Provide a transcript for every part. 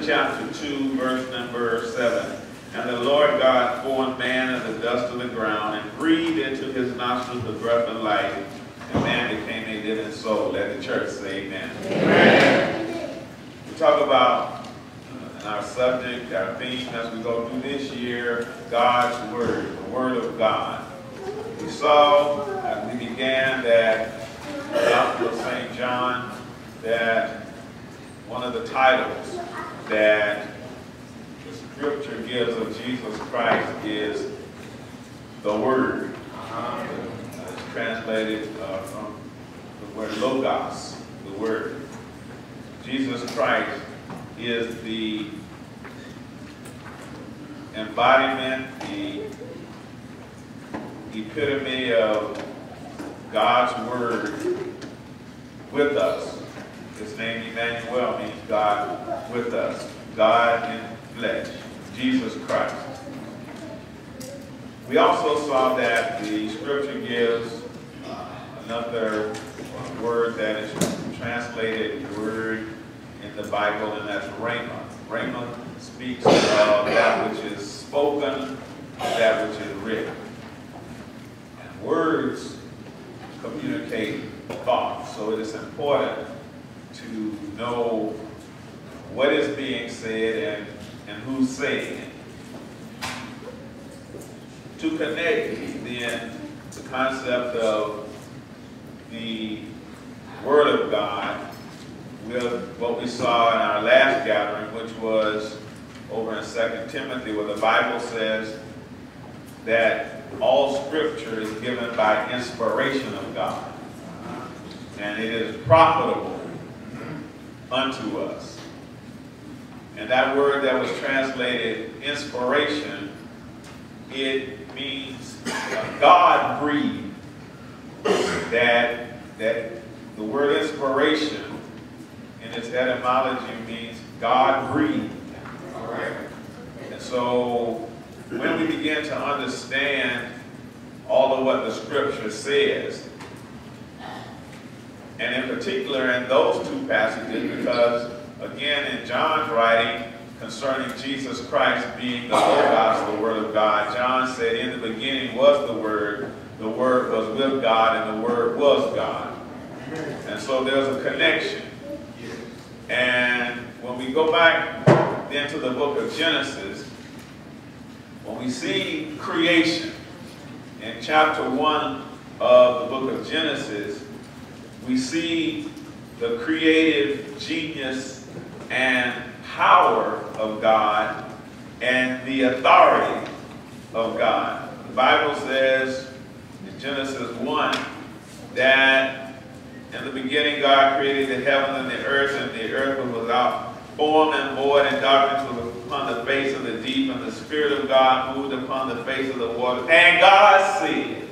chapter 2, verse number 7. And the Lord God formed man of the dust of the ground and breathed into his nostrils the breath of life, and man became a living soul. Let the church say amen. Amen. We talk about our subject, our theme as we go through this year, God's Word, the Word of God. We saw as we began that the Gospel of St. John, that one of the titles that the Scripture gives of Jesus Christ is the Word. It's translated from the word Logos, the Word. Jesus Christ is the embodiment, the epitome of God's Word with us. His name Emmanuel means God with us, God in flesh, Jesus Christ. We also saw that the Scripture gives another word that is translated word in the Bible, and that's rhema. Rhema speaks of that which is spoken, that which is written. And words communicate thought, so it is important to know what is being said and who's saying it. To connect then the concept of the Word of God with what we saw in our last gathering, which was over in 2 Timothy, where the Bible says that all Scripture is given by inspiration of God, and it is profitable unto us. And that word that was translated inspiration, it means God breathed. That the word inspiration in its etymology means God breathed. All right. And so when we begin to understand all of what the Scripture says, and in particular in those two passages, because again in John's writing concerning Jesus Christ being the Logos, the Word of God, John said, in the beginning was the Word was with God, and the Word was God. And so there's a connection. And when we go back then to the book of Genesis, when we see creation in chapter 1 of the book of Genesis, we see the creative genius and power of God and the authority of God. The Bible says in Genesis 1 that in the beginning God created the heaven and the earth was without form and void, and darkness was upon the face of the deep, and the Spirit of God moved upon the face of the water. And God said.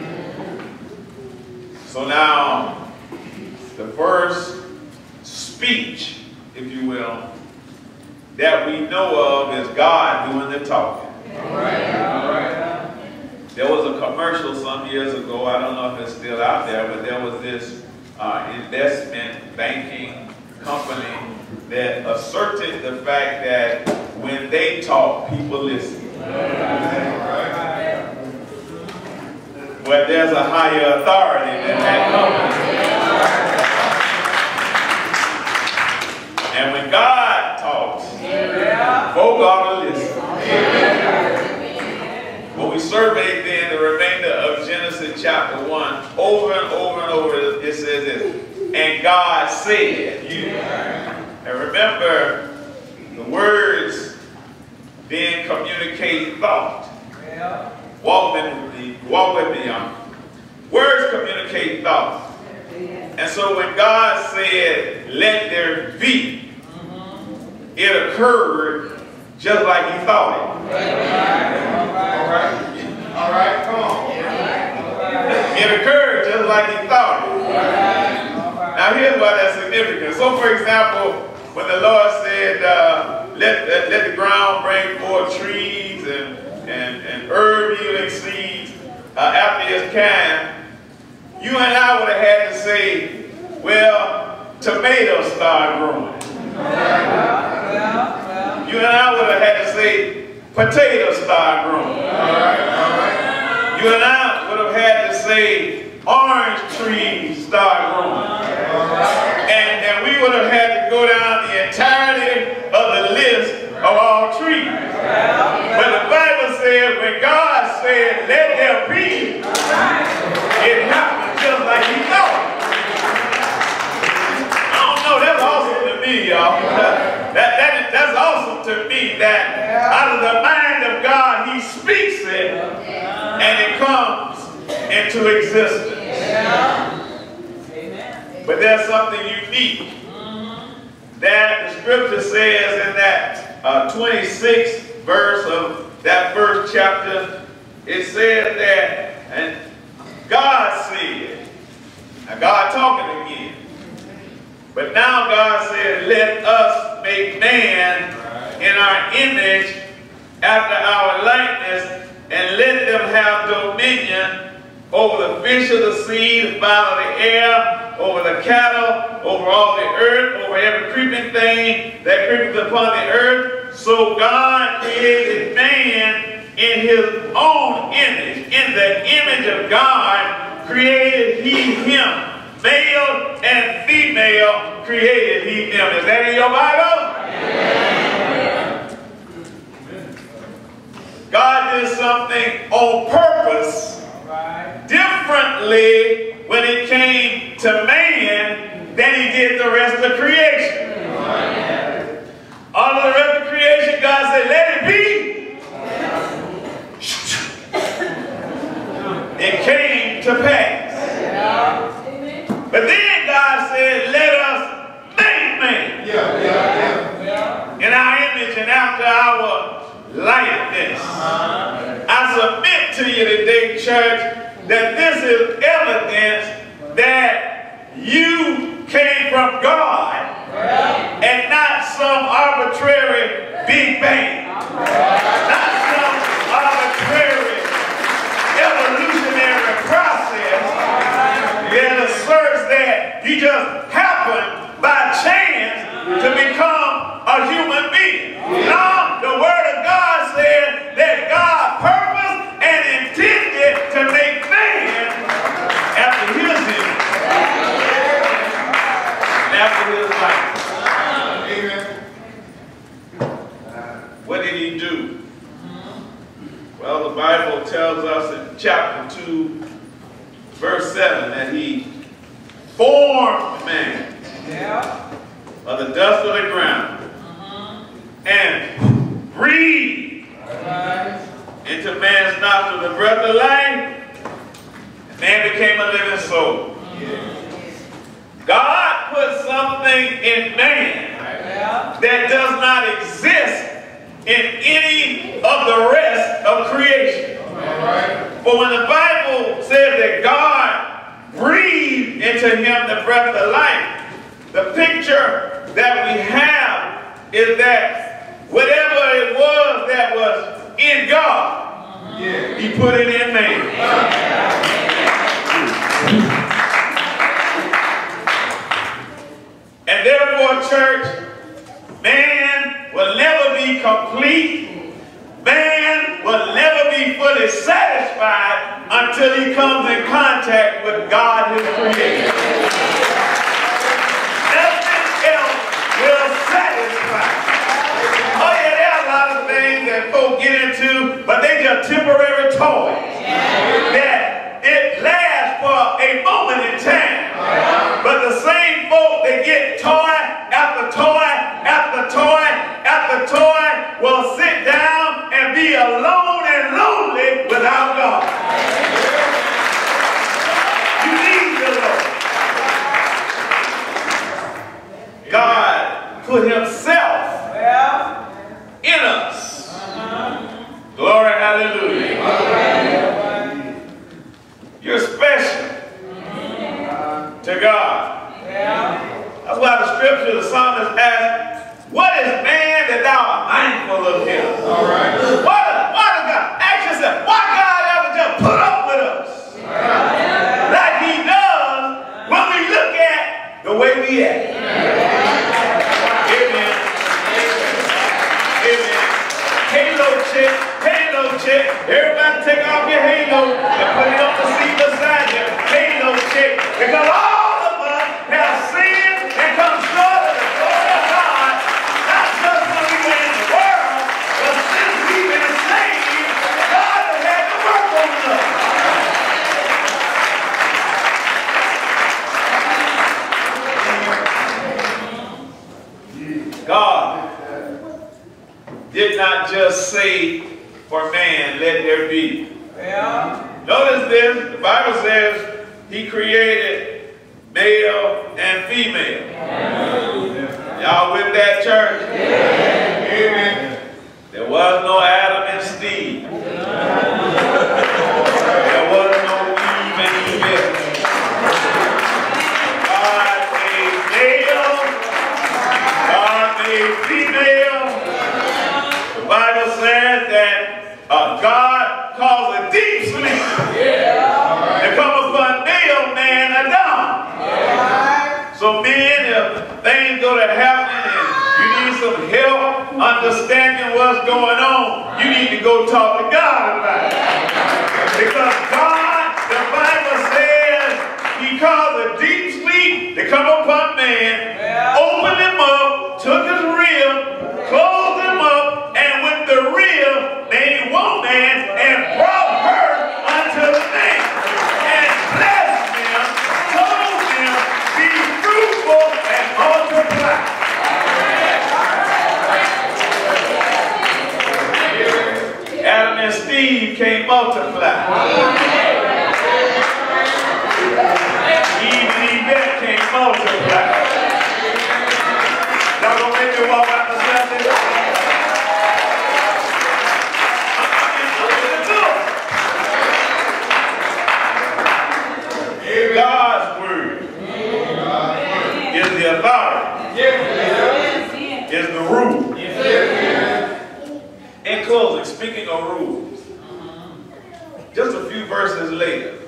So now, the first speech, if you will, that we know of is God doing the talking. All right. All right. There was a commercial some years ago, I don't know if it's still out there, but there was this investment banking company that asserted the fact that when they talk, people listen. But there's a higher authority than that company. And when God talks, folk ought to listen. When we surveyed then the remainder of Genesis chapter 1, over and over and over, it says this, and God said. And remember, the words then communicate thought. Walk with me, y'all. Words communicate thought. And so when God said, let there be, it occurred just like he thought it. All right, come on. It occurred just like he thought it. Now here's why that's significant. So for example, when the Lord said, let the ground bring forth trees and herb yielding seeds after its kind, you and I would have had to say, well, tomatoes start growing. You and I would have had to say, potatoes start growing. You and I would have had to say, orange trees start growing. And we would have had to go down the entirety of the list of all trees. But the Bible says, when God said, let there be, it happened just like he thought. I don't know, that's awesome to me, y'all. That's awesome to me that out of the mind of God, he speaks it and it comes into existence. But there's something unique that the scripture says in that 26th verse of that first chapter. It says that, and God said, now God talking again, but now God said, let us make man in our image after our likeness, and let them have dominion over the fish of the sea, the fowl of the air, over the cattle, over all the earth, over every creeping thing that creepeth upon the earth. So God created man in his own image. In the image of God created he him. Male and female created he them. Is that in your Bible? Yeah. God did something on purpose, differently when it came to man than he did the rest of creation. All of the rest of creation, God said, let it be. It came to pass. But then God said, let us make man in our image and after our likeness. I submit to you today, church, that this is evidence that you came from God and not some arbitrary Big Bang. Not some arbitrary evolutionary process that asserts that you just happened by chance to become a human being. No, the Word of God said that God purposed and intended to make man after his image, after his likeness. What did he do? Well, the Bible tells us in chapter 2, verse 7, that he formed man of the dust of the ground and breathed into man's nostrils the breath of life, and man became a living soul. God put something in man that does not exist in any of the rest of creation. But when the Bible says that God breathed into him the breath of life, the picture that we have is that whatever it was that was in God, he put it in man. And therefore, church, man will never be complete. Man will never be fully satisfied until he comes in contact with God, his creator. Nothing else will satisfy. Oh yeah, there are a lot of things that folks get into, but they just temporary toys. That it lasts for a moment in time. But the same folk that get toy after toy after toy after toy will sit down and be alone and lonely without God. You need the Lord. God put himself in us. Glory, hallelujah. You're special to God. That's why the scripture, the psalmist asks, what is man that thou art mindful of him? Why does God? Ask yourself, why God ever just put up with us? Like he does when we look at the way we act. Amen. check. Everybody take off your halo and put it on the seat beside you. Halo check. Because all of us have sinned and come short of the glory of God. Not just when we were in the world, but since we've been saved, God has had to work on us. God did not just say for man, let there be. Yeah. Notice this, the Bible says he created male and female. Yeah. Y'all with that, church? Yeah. Amen. There was no Adam and Steve. There was no Eve and Eve. God made male. God made female. The Bible says that God caused a deep sleep to come upon male man Adam. So men, if things go to happen and you need some help understanding what's going on, you need to go talk to God about it. Because God, the Bible says, he caused a deep sleep to come upon man, opened him up, took his rib, closed him up, and with the rib made woman and brought her unto the man. And blessed them, told them, be fruitful and multiply. Adam and Steve can't multiply. Eve and Yvette can't multiply. Y'all gonna make me walk out the Sunday? God's word is the authority, is the rule. In closing, speaking of rules, just a few verses later,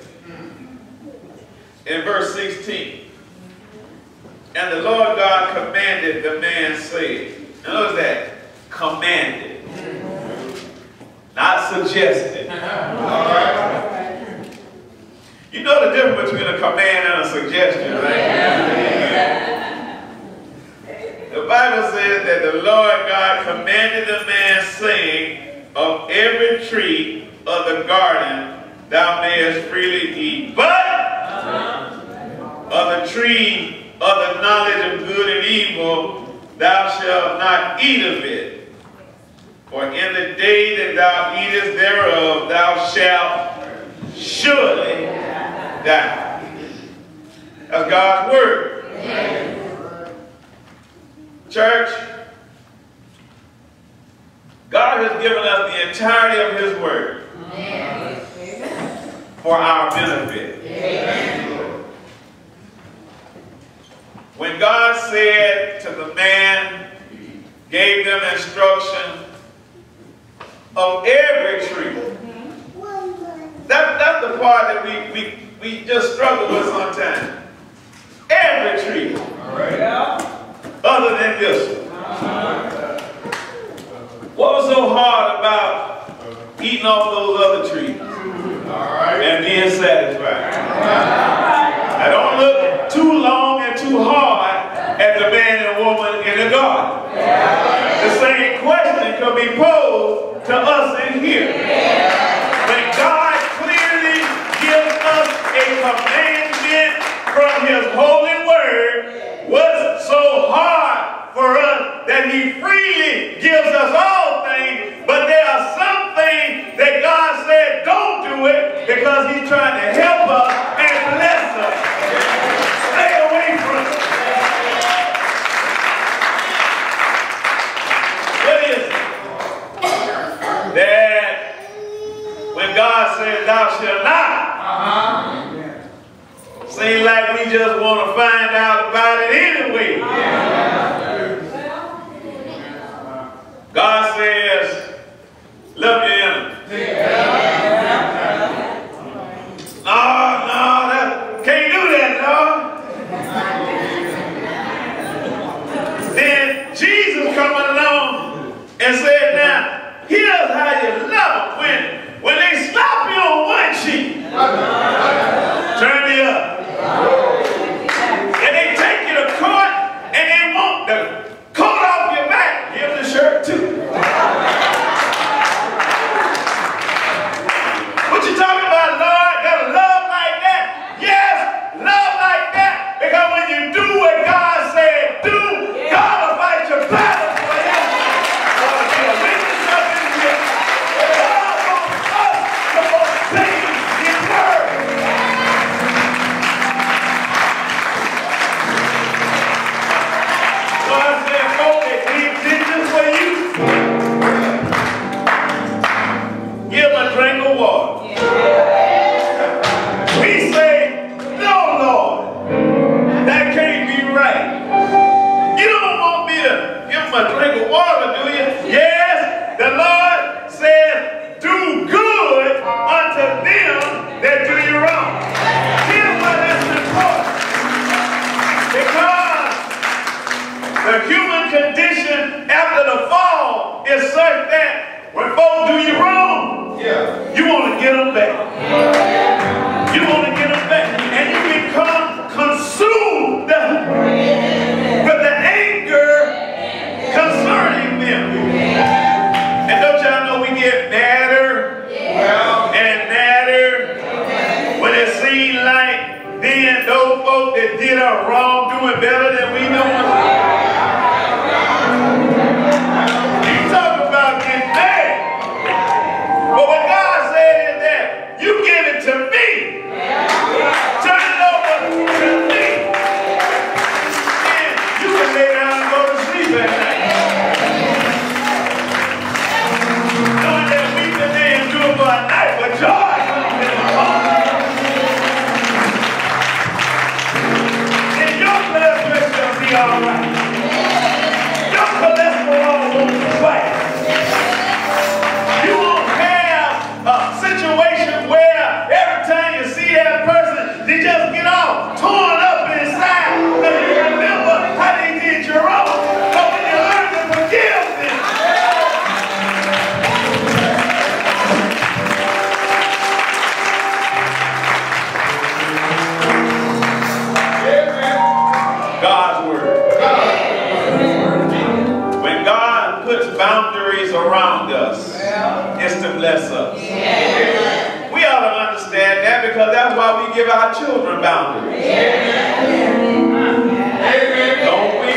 in verse 16, and the Lord God commanded the man, saying, notice that, commanded, not suggested. All right. You know the difference between a command and a suggestion, right? The Bible says that the Lord God commanded the man, saying, of every tree of the garden thou mayest freely eat, but of the tree of the knowledge of good and evil thou shalt not eat of it. For in the day that thou eatest thereof thou shalt surely die. That's God's word. Amen. Church, God has given us the entirety of his word. Amen. For our benefit. Amen. When God said to the man, gave them instruction of every tree. That's the part that we just struggle with sometimes. Every tree. All right. Other than this one. What was so hard about eating off those other trees? All right. And being satisfied. Now don't look too long and too hard at the man and woman in the garden. The same question could be posed to us in here. When God clearly gives us a commandment from his holy word, what's so hard for us that he freely gives us all things, but there are some things that God said don't do it because he's trying to help us and bless us. Stay away from it. What is it? That when God says thou shalt not, seems like we just want to find out about it anyway. God says, love your enemy. No, can't do that, no. Then Jesus coming along and said, now, here's how you love them. When they slap you on one cheek, turn me up. And they take you to court and they want the coat off your back. Give them the shirt too. What you talking about, Lord? Got a love like that? Yes, love like that. Because when you do what God said do, God will fight your battle for you. God witness up in here. God wants us to obey His word. So I said, okay, He did this for you. Give him a drink of water. We say, no, Lord, that can't be right. You don't want me to give him a drink of water, do you? Yes, the Lord says, do good unto them that do you wrong. Here's why that's important. Because the human condition after the fall is such that when folks do you wrong, you want to get them back. You want to get them back. And you become consumed with the anger concerning them. And don't y'all know we get madder and madder when it seems like then those folks that did us wrong doing better than we doing? You talk about getting mad. But what God said is that you give it to me. Turn it over to me. And you can lay down and go to sleep at night. Knowing that weeping may endure for a night, but joy comes in the morning. And your blood pressure will be all right. Your cholesterol won't spike. You won't have a situation where every time you see that person, they just get all torn up inside. But you remember how they did you wrong. But when you learn to forgive them, God's word. When God puts boundaries around us, it's to bless us. We ought to understand that because that's why we give our children boundaries. Don't we?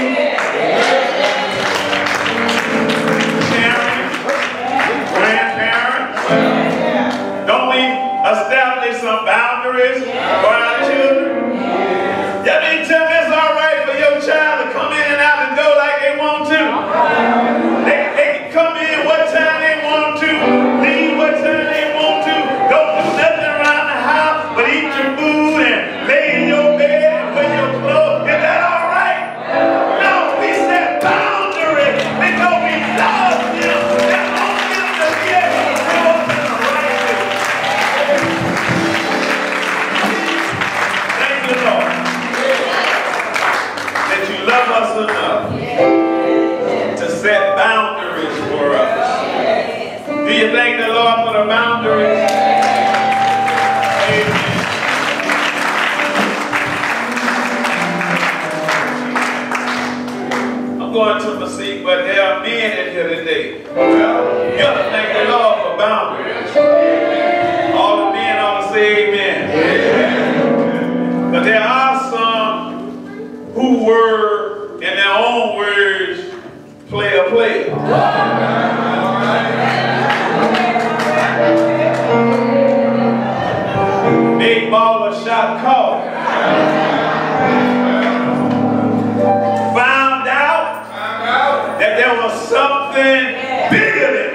Parents, grandparents, don't we establish some boundaries for our children? Y'all mean tell me it's all right for your child to come in and out and go like they want to? They can come in what time they want to, leave what time they want to, don't do nothing around the house but eat your food and lay in your bed and wear your clothes. Is that all right? No, we set boundaries because we love them and want them to be able to grow up in the right way. Thank you, Lord, that you love us enough to set boundaries for us. Do you thank the Lord for the boundaries? Amen. I'm going to my seat, but there are men in here today. You ought to thank the Lord for boundaries. All the men ought to say amen. But there are some who were, in their own words, player. Big baller shot called. Found out that there was something bigger than